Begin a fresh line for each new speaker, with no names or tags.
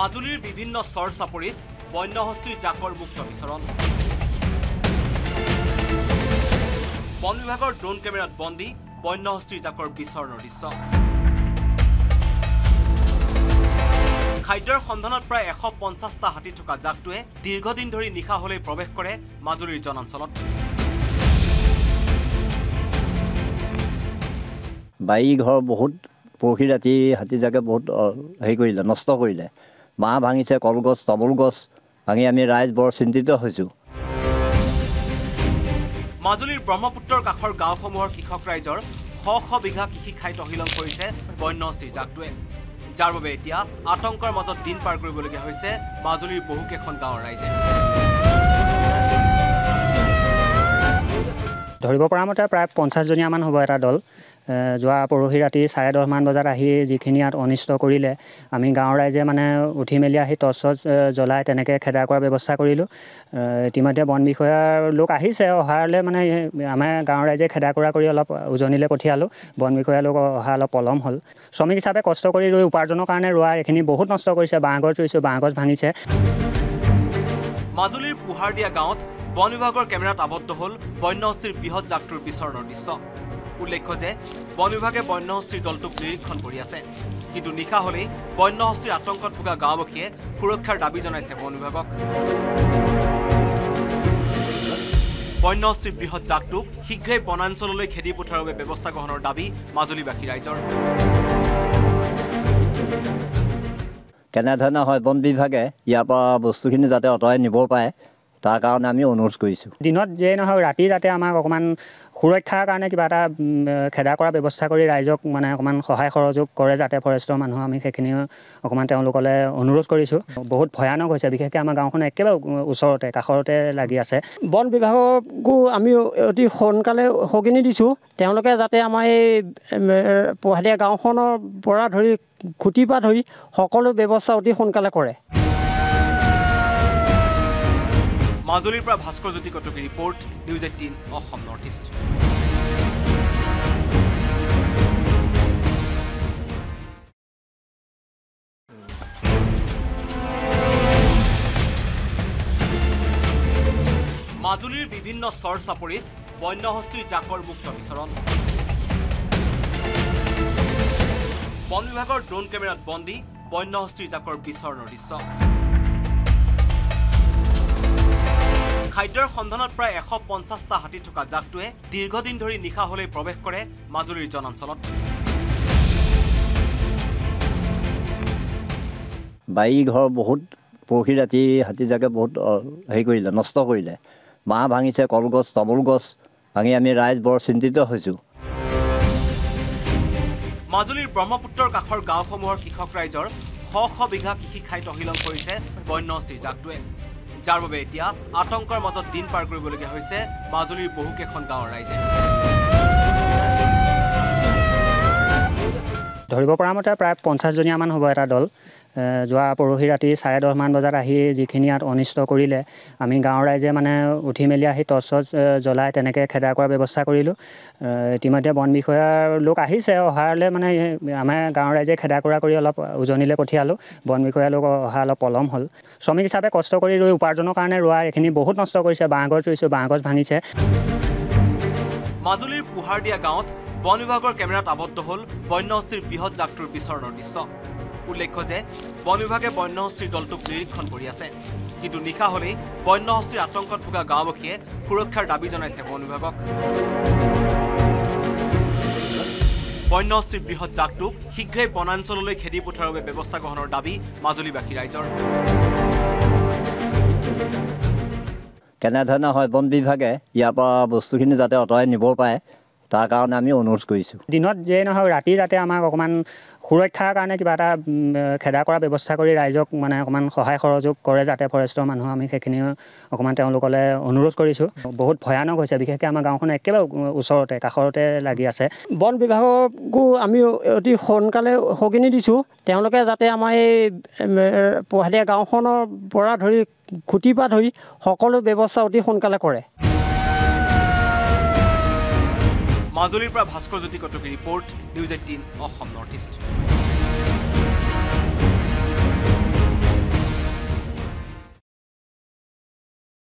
মাজুলীৰ বিভিন্ন চৰ চাপৰিত বন্যহস্তীৰ জাকৰ মুক্ত বিচৰণ বন বিভাগৰ ড্ৰোন কেমেৰাত বন্দী বন্যহস্তীৰ জাকৰ বিচৰণৰ দৃশ্য খাদ্যৰ সন্ধানত প্ৰায় 150টা হাতী থকা জাকটোৱে দীৰ্ঘদিন ধৰি নিশা হলে প্ৰৱেশ কৰে মাজুলীৰ জনাঞ্চলত
বাই ঘৰ বহুত পৰহি ৰাতি হাতী জাকে বহুত হেৰি কৰিলে নষ্ট কৰিলে বাঁহ ভাঙিছে কলগছ তামোল গছ ভাঙি আমি ৰাইজ বৰ চিন্তিত হৈছোঁ
মাজুলীৰ ব্ৰহ্মপুত্ৰৰ কাষৰ গাঁওসমূহৰ কৃষক ৰাইজৰ শ বিঘা কৃষি খাই তহিলং কৰিছে বন্যহস্তীৰ জাকটোৱে যাৰ বাবে এতিয়া আতংকৰ মাজত দিন পাৰ কৰিবলগীয়া হৈছে মাজুলীৰ বহুকেইখন গাঁৱৰ ৰাইজে
ধৰিব পৰা মতে প্ৰায় 50 জনীয়া মান হ'ব এটা দল যোৱা পৰহি ৰাতি 10:30 মান বজাত আহি যিখিনি ইয়াত অনিষ্ট কৰিলে আমি গাঁৱৰ ৰাইজে মানে উঠি মেলি আহি টৰ্চ জ্বলাই তেনেকৈ খেদা কৰাৰ ব্যৱস্থা কৰিলোঁ ইতিমধ্যে বন বিষয়াৰ লোক আহিছে অহালৈ মানে আমাৰ গাঁৱৰ ৰাইজে খেদা কৰা কৰি অলপ উজনিলৈ পঠিয়ালোঁ বন বিষয়াৰ লোক অহা অলপ পলম হ'ল শ্ৰমিক হিচাপে কষ্ট কৰি ৰুই উপাৰ্জনৰ কাৰণে ৰোৱা এইখিনি বহুত নষ্ট কৰিছে বাঁহগছ ৰুইছোঁ বাঁহগছ ভাঙিছে
মাজুলীৰ পুহাৰদিয়া গাঁৱত বন বিভাগৰ কেমেৰাত আবদ্ধ হ'ল বন্যহস্তীৰ বৃহৎ জাকটোৰ বিচৰণৰ দৃশ্য উল্লেখ্য যে বন বিভাগে বন্যহস্তীৰ দলটোক নিৰীক্ষণ কৰি আছে কিন্তু নিশা হলেই বন্যহস্তীৰ আতংকত ভোগা গাঁওবাসীয়ে সুৰক্ষাৰ দাবী জনাইছে বন বিভাগক বন্যহস্তীৰ বৃহৎ জাকটোক শীঘ্ৰেই বনাঞ্চললৈ খেদি পঠিওৱাৰ বাবে ব্যৱস্থা গ্ৰহণৰ দাবী মাজুলীবাসী ৰাইজৰ
কেনেধৰণে হয় বন বিভাগে ইয়াৰ পৰা বস্তুখিনি যাতে আঁতৰাই নিব পাৰে তাৰ কাৰণে আমি অনুৰোধ কৰিছোঁ
দিনত যে নহয় ৰাতি যাতে আমাক অকণমান সুৰক্ষাৰ কাৰণে কিবা এটা খেদা কৰাৰ ব্যৱস্থা কৰি ৰাইজক মানে অকণমান সহায় সহযোগ কৰে যাতে ফৰেষ্টৰ মানুহ আমি সেইখিনি অকণমান তেওঁলোকলৈ অনুৰোধ কৰিছোঁ বহুত ভয়ানক হৈছে বিশেষকৈ আমাৰ গাঁওখন একেবাৰে ওচৰতে কাষৰতে লাগি আছে
বন বিভাগকো আমি অতি সোনকালে সগিনি দিছোঁ তেওঁলোকে যাতে আমাৰ এই পুহাৰদিয়া গাঁওখনৰ পৰা ধৰি খুঁটিৰ পৰা ধৰি সকলো ব্যৱস্থা অতি সোনকালে কৰে
মাজুলীৰ পৰা Bhaskar Jyoti Kataki report news 18 Assam north east মাজুলীৰ বিভিন্ন চৰ চাপৰিত বন্যহস্তীৰ জাকৰ মুক্ত বিচৰণ বন বিভাগৰ ড্ৰোন কেমেৰাত বন্দী বন্যহস্তীৰ জাকৰ বিচৰণৰ দৃশ্য খাদ্যৰ সন্ধানত প্ৰায় 150টা হাতী থকা জাকটোৱে দীৰ্ঘদিন ধৰি নিশা হলে প্ৰৱেশ কৰে মাজুলীৰ জনাঞ্চলত
বাই ঘৰ বহুত পৰহি ৰাতি হাতী জাকে বহুত হেৰি কৰিলে নষ্ট কৰিলে বাঁহ ভাঙিছে কলগছ তামোল গছ ভাঙি আমি ৰাইজ বৰ চিন্তিত হৈছোঁ
মাজুলীৰ ব্ৰহ্মপুত্ৰৰ কাষৰ গাঁওসমূহৰ কৃষক ৰাইজৰ শ বিঘা কৃষি খাই তহিলং কৰিছে বন্যহস্তীৰ জাকটোৱে যাৰ বাবে এতিয়া আতংকৰ মাজত দিন পাৰ কৰিবলগীয়া হৈছে মাজুলীৰ বহুকেইখন গাঁৱৰ ৰাইজে
ধৰিব পৰা মতে প্ৰায় 50 জনীয়া মান হ'ব এটা দল যোৱা পৰহি ৰাতি 10:30 মান বজাত আহি যিখিনি ইয়াত অনিষ্ট কৰিলে আমি গাঁৱৰ ৰাইজে মানে উঠি মেলি আহি টৰ্চ জ্বলাই তেনেকৈ খেদা কৰাৰ ব্যৱস্থা কৰিলোঁ ইতিমধ্যে বন বিষয়াৰ লোক আহিছে অহালৈ মানে আমাৰ গাঁৱৰ ৰাইজে খেদা কৰা কৰি অলপ উজনিলৈ পঠিয়ালোঁ বন বিষয়াৰ লোক অহা অলপ পলম হ'ল শ্ৰমিক হিচাপে কষ্ট কৰি ৰুই উপাৰ্জনৰ কাৰণে ৰোৱা এইখিনি বহুত নষ্ট কৰিছে বাঁহগছ ৰুইছোঁ বাঁহগছ ভাঙিছে
মাজুলীৰ পুহাৰদিয়া গাঁৱত বন বিভাগৰ কেমেৰাত আবদ্ধ হ'ল বন্যহস্তীৰ বৃহৎ জাকটোৰ বিচৰণৰ দৃশ্য উল্লেখ্য যে বন বিভাগে বন্যহস্তীৰ দলটোক নিৰীক্ষণ কৰি আছে কিন্তু নিশা হলেই বন্যহস্তীৰ আতংকত ভোগা গাঁওবাসীয়ে সুৰক্ষাৰ দাবী জনাইছে বন বিভাগক বন্যহস্তীৰ বৃহৎ জাকটোক শীঘ্ৰেই বনাঞ্চললৈ খেদি পঠিওৱাৰ বাবে ব্যৱস্থা গ্ৰহণৰ দাবী মাজুলীবাসী ৰাইজৰ
কেনেধৰণে হয় বন বিভাগে ইয়াৰ পৰা বস্তুখিনি যাতে আঁতৰাই নিব পাৰে তাৰ কাৰণে আমি অনুৰোধ কৰিছোঁ
দিনত যে নহয় ৰাতি যাতে আমাক অকণমান সুৰক্ষাৰ কাৰণে কিবা এটা খেদা কৰাৰ ব্যৱস্থা কৰি ৰাইজক মানে অকণমান সহায় সহযোগ কৰে যাতে ফৰেষ্টৰ মানুহ আমি সেইখিনি অকণমান তেওঁলোকলৈ অনুৰোধ কৰিছোঁ বহুত ভয়ানক হৈছে বিশেষকৈ আমাৰ গাঁওখন একেবাৰে ওচৰতে কাষৰতে লাগি আছে
বন বিভাগকো আমি অতি সোনকালে সগিনি দিছোঁ তেওঁলোকে যাতে আমাৰ এই পুহাৰদিয়া গাঁওখনৰ পৰা ধৰি খুঁটিৰ পৰা ধৰি সকলো ব্যৱস্থা অতি সোনকালে কৰে
মাজুলীৰ পৰা Bhaskar Jyoti Kataki report news 18 Assam north east